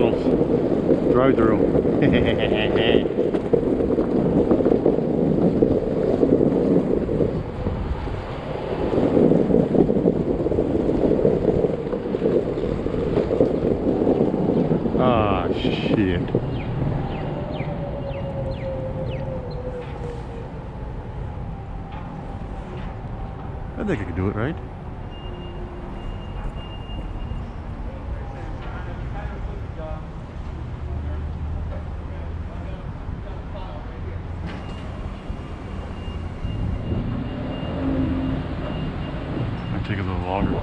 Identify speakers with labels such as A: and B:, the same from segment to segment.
A: McDonald's drive-thru. Ah, shit. I think I could do it, right? Might take a little longer.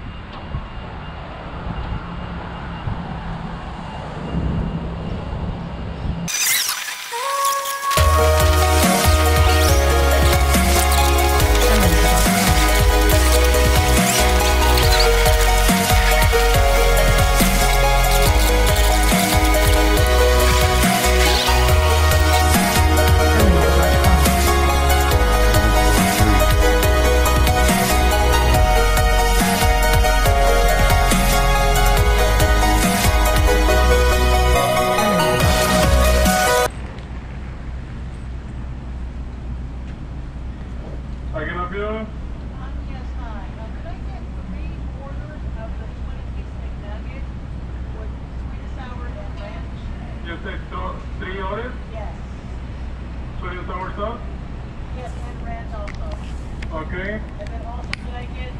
B: I can help you?
C: Yes, hi. Could I get 3 orders of the 20-piece McNuggets with sweet and sour and ranch?
B: You said 3 orders?
C: Yes.
B: Sweet and sour sauce?
C: Yes, and ranch also.
B: Okay.
C: And then also, could I get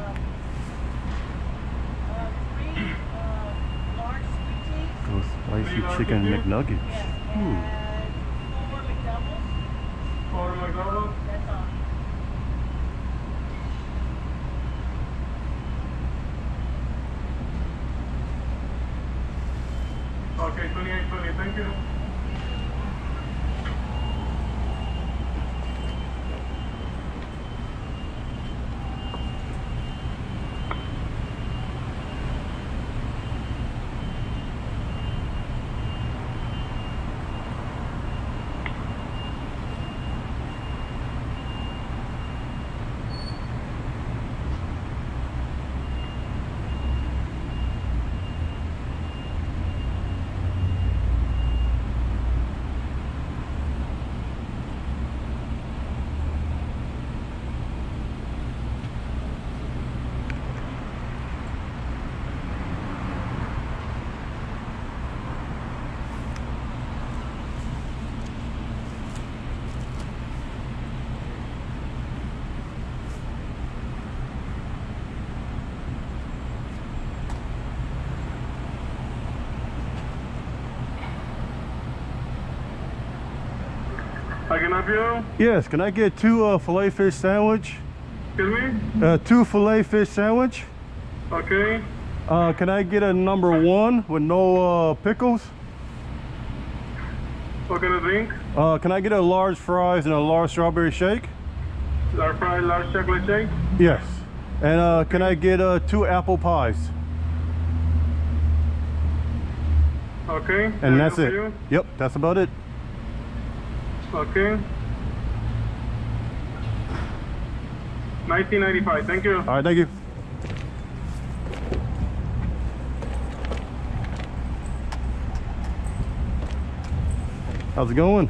C: 3 large sweet teas?
A: Those spicy chicken McNuggets.
C: Yes,
A: Ooh.
C: and 4 McDoubles?
B: 4 McDonald's?
C: That's all.
B: Okay, 2820, thank you. I can help you?
A: Yes, can I get 2 filet fish sandwich?
B: Excuse me?
A: 2 filet fish sandwich.
B: Okay.
A: Can I get a number 1 with no pickles?
B: What kind of drink?
A: Can I get a large fries and a large strawberry shake?
B: Large fry, large chocolate shake?
A: Yes. And can I get 2 apple pies?
B: Okay.
A: And that's
B: help
A: it.
B: you?
A: Yep, that's about it.
B: Okay. 1995, thank you.
A: All right, thank you. How's it going?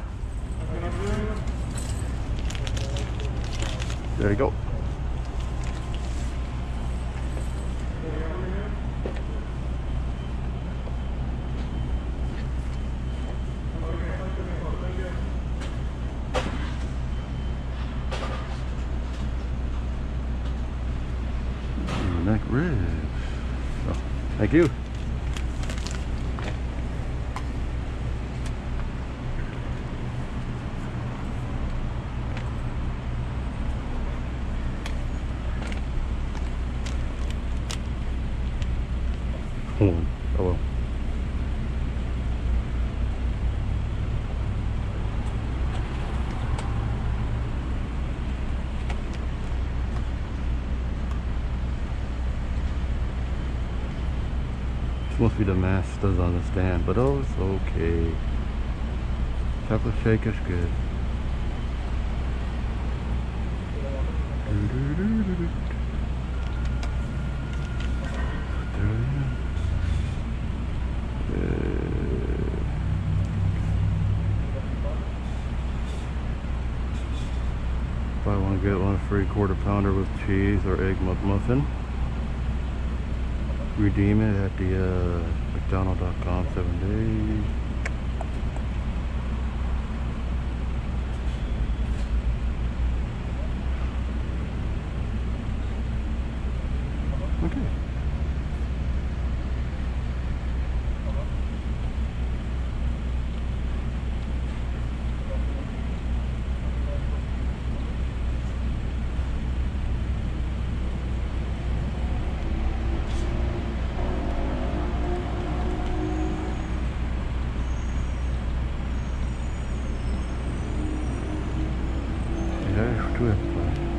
A: There you go. Neck ribs. Oh, thank you. Hold on. Oh well. This must be the masters on the stand, but oh, it's okay. Chocolate shake is good. Buy one, get one free quarter pounder with cheese or egg McMuffin. Redeem it at the mcdonald.com 7 days. Okay. Yeah, two eggplant.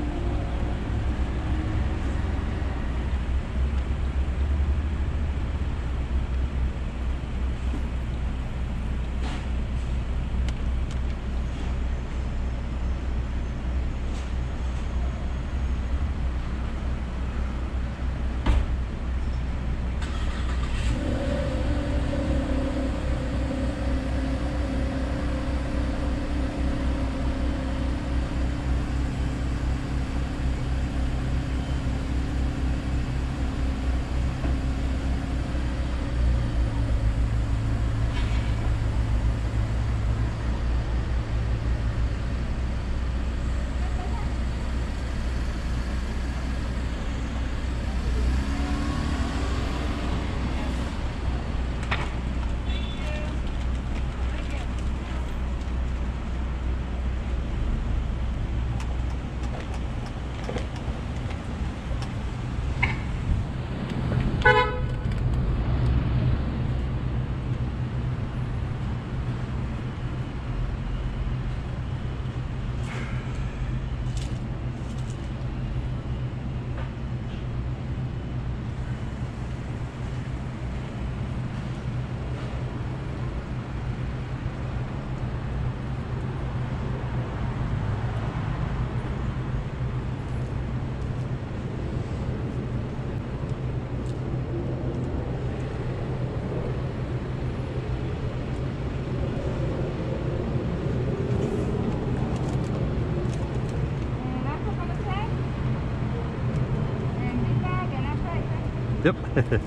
A: Yep.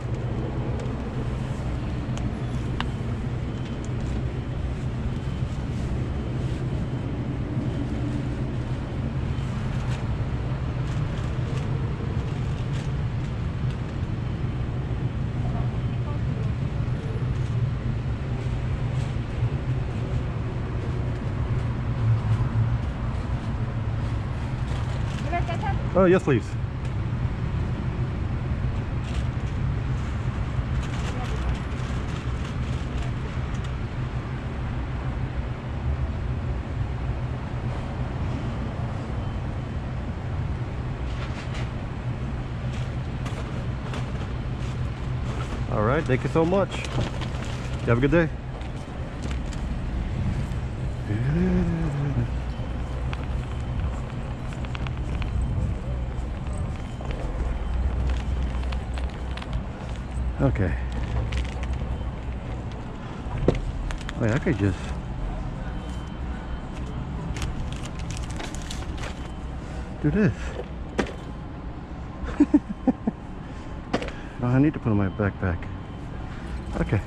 A: Oh, yes, please. All right, thank you so much. You have a good day. Okay. Wait, I could just do this. Oh, I need to put on my backpack. Okay.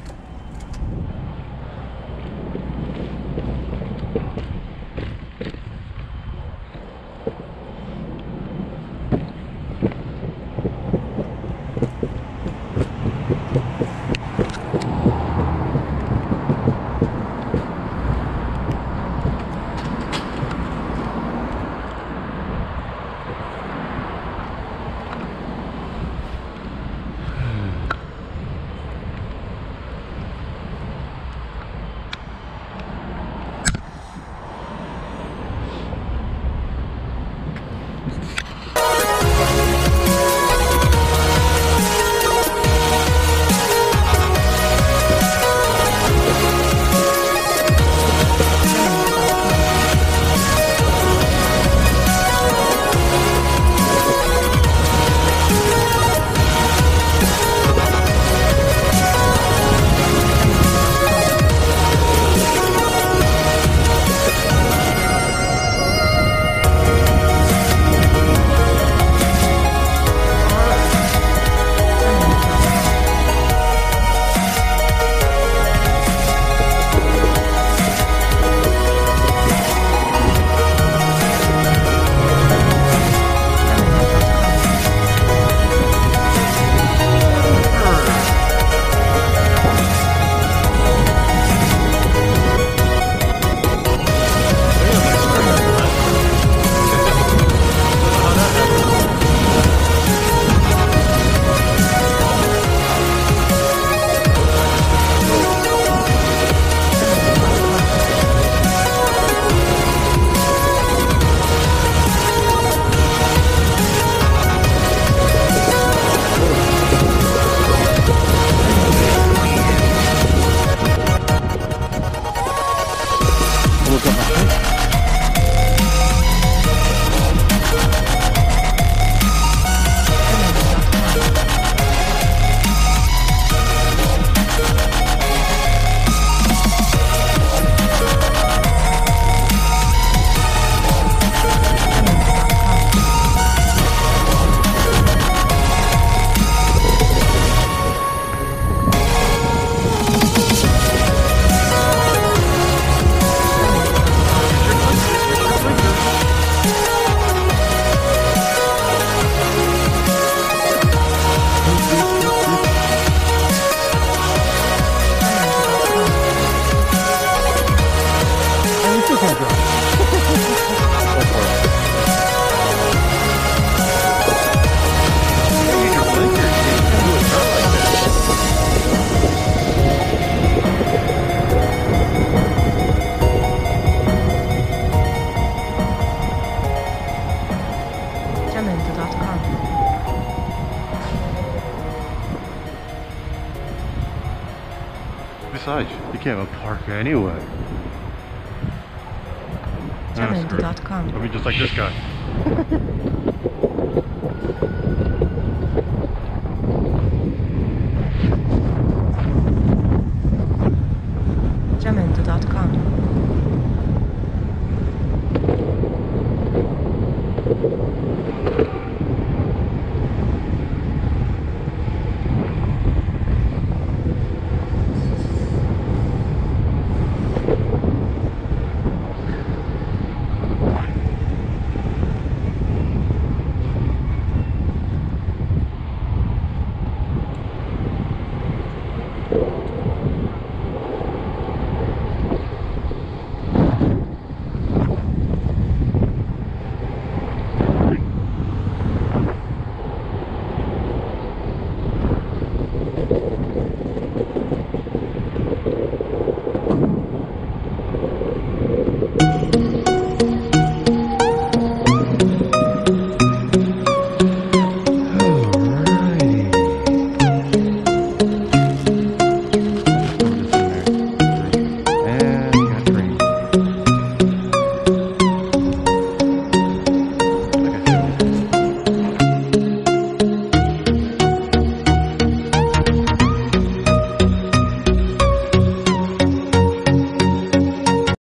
A: Besides, you can't even park anyway.
D: Jamendo.com.
A: I mean, just like this guy.